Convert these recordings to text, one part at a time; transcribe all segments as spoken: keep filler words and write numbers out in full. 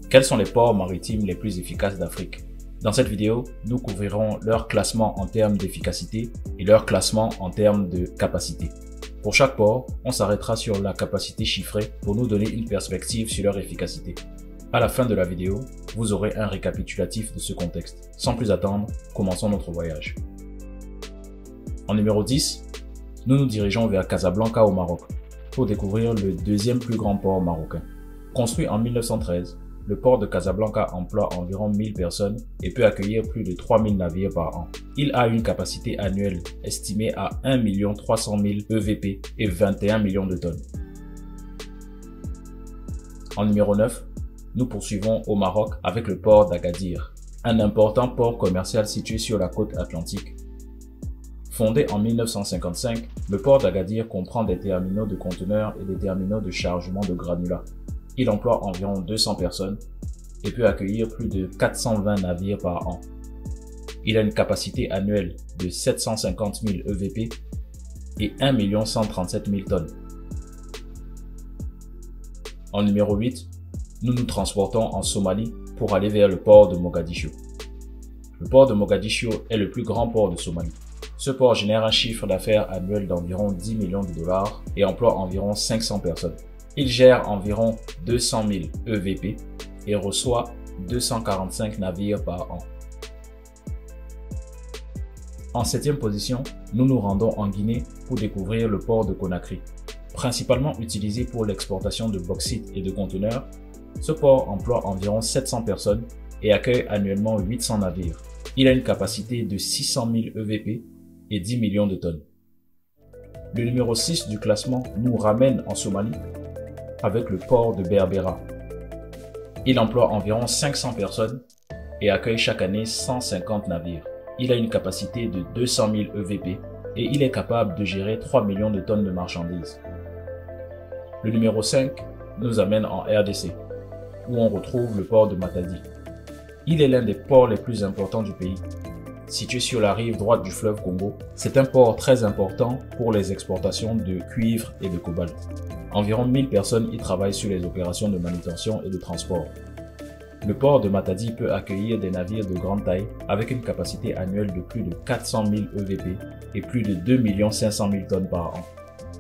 Quels sont les ports maritimes les plus efficaces d'Afrique? Dans cette vidéo, nous couvrirons leur classement en termes d'efficacité et leur classement en termes de capacité. Pour chaque port, on s'arrêtera sur la capacité chiffrée pour nous donner une perspective sur leur efficacité. À la fin de la vidéo, vous aurez un récapitulatif de ce contexte. Sans plus attendre, commençons notre voyage. En numéro dix, nous nous dirigeons vers Casablanca au Maroc pour découvrir le deuxième plus grand port marocain. Construit en mille neuf cent treize, le port de Casablanca emploie environ mille personnes et peut accueillir plus de trois mille navires par an. Il a une capacité annuelle estimée à un million trois cent mille E V P et vingt et un millions de tonnes. En numéro neuf, nous poursuivons au Maroc avec le port d'Agadir, un important port commercial situé sur la côte atlantique. Fondé en mille neuf cent cinquante-cinq, le port d'Agadir comprend des terminaux de conteneurs et des terminaux de chargement de granulats. Il emploie environ deux cents personnes et peut accueillir plus de quatre cent vingt navires par an. Il a une capacité annuelle de sept cent cinquante mille E V P et un million cent trente-sept mille tonnes. En numéro huit, nous nous transportons en Somalie pour aller vers le port de Mogadiscio. Le port de Mogadiscio est le plus grand port de Somalie. Ce port génère un chiffre d'affaires annuel d'environ dix millions de dollars et emploie environ cinq cents personnes. Il gère environ deux cent mille E V P et reçoit deux cent quarante-cinq navires par an. En septième position, nous nous rendons en Guinée pour découvrir le port de Conakry. Principalement utilisé pour l'exportation de bauxite et de conteneurs, ce port emploie environ sept cents personnes et accueille annuellement huit cents navires. Il a une capacité de six cent mille E V P et dix millions de tonnes. Le numéro six du classement nous ramène en Somalie avec le port de Berbera. Il emploie environ cinq cents personnes et accueille chaque année cent cinquante navires. Il a une capacité de deux cent mille E V P et il est capable de gérer trois millions de tonnes de marchandises. Le numéro cinq nous amène en R D C, où on retrouve le port de Matadi. Il est l'un des ports les plus importants du pays. Situé sur la rive droite du fleuve Congo, c'est un port très important pour les exportations de cuivre et de cobalt. Environ mille personnes y travaillent sur les opérations de manutention et de transport. Le port de Matadi peut accueillir des navires de grande taille avec une capacité annuelle de plus de quatre cent mille E V P et plus de deux millions cinq cent mille tonnes par an.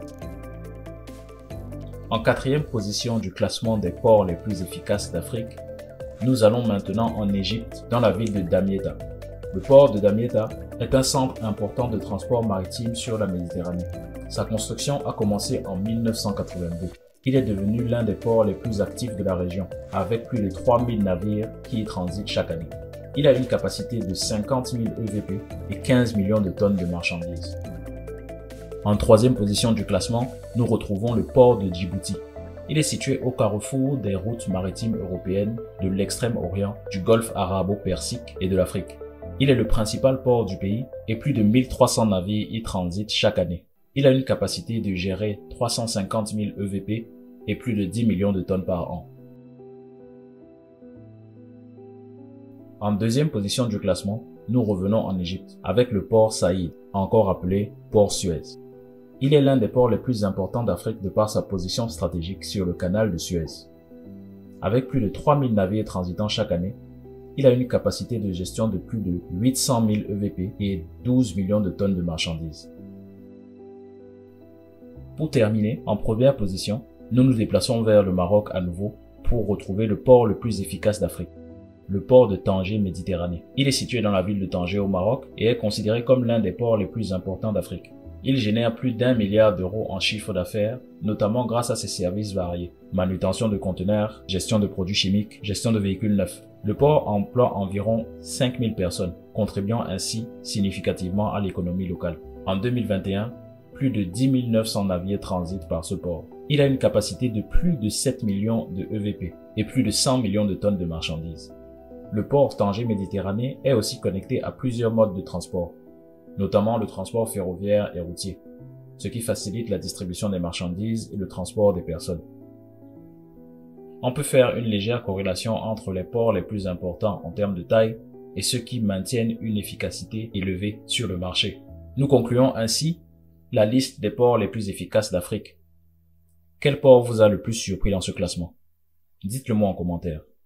En quatrième position du classement des ports les plus efficaces d'Afrique, nous allons maintenant en Égypte, dans la ville de Damietta. Le port de Damietta est un centre important de transport maritime sur la Méditerranée. Sa construction a commencé en mille neuf cent quatre-vingt-deux. Il est devenu l'un des ports les plus actifs de la région, avec plus de trois mille navires qui y transitent chaque année. Il a une capacité de cinquante mille E V P et quinze millions de tonnes de marchandises. En troisième position du classement, nous retrouvons le port de Djibouti. Il est situé au carrefour des routes maritimes européennes, de l'extrême-orient, du golfe arabo-persique et de l'Afrique. Il est le principal port du pays et plus de mille trois cents navires y transitent chaque année. Il a une capacité de gérer trois cent cinquante mille E V P et plus de dix millions de tonnes par an. En deuxième position du classement, nous revenons en Égypte avec le port Saïd, encore appelé port Suez. Il est l'un des ports les plus importants d'Afrique de par sa position stratégique sur le canal de Suez. Avec plus de trois mille navires transitant chaque année, il a une capacité de gestion de plus de huit cent mille E V P et douze millions de tonnes de marchandises. Pour terminer, en première position, nous nous déplaçons vers le Maroc à nouveau pour retrouver le port le plus efficace d'Afrique, le port de Tanger Méditerranée. Il est situé dans la ville de Tanger au Maroc et est considéré comme l'un des ports les plus importants d'Afrique. Il génère plus d'un milliard d'euros en chiffre d'affaires, notamment grâce à ses services variés. Manutention de conteneurs, gestion de produits chimiques, gestion de véhicules neufs. Le port emploie environ cinq mille personnes, contribuant ainsi significativement à l'économie locale. En deux mille vingt et un, plus de dix mille neuf cents navires transitent par ce port. Il a une capacité de plus de sept millions de E V P et plus de cent millions de tonnes de marchandises. Le port Tanger Méditerranée est aussi connecté à plusieurs modes de transport, notamment le transport ferroviaire et routier, ce qui facilite la distribution des marchandises et le transport des personnes. On peut faire une légère corrélation entre les ports les plus importants en termes de taille et ceux qui maintiennent une efficacité élevée sur le marché. Nous concluons ainsi la liste des ports les plus efficaces d'Afrique. Quel port vous a le plus surpris dans ce classement? Dites-le moi en commentaire.